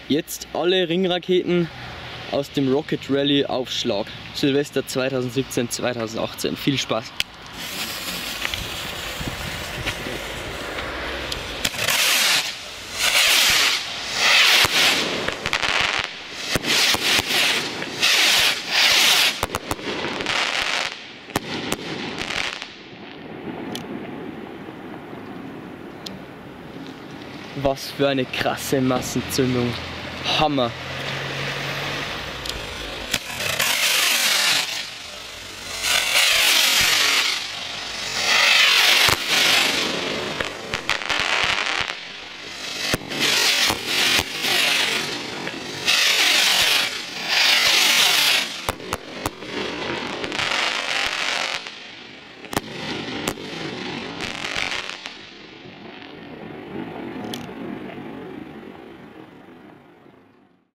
Jetzt alle Ringraketen aus dem Rocket Rally Aufschlag. Silvester 2017, 2018. Viel Spaß! Was für eine krasse Massenzündung. Hammer!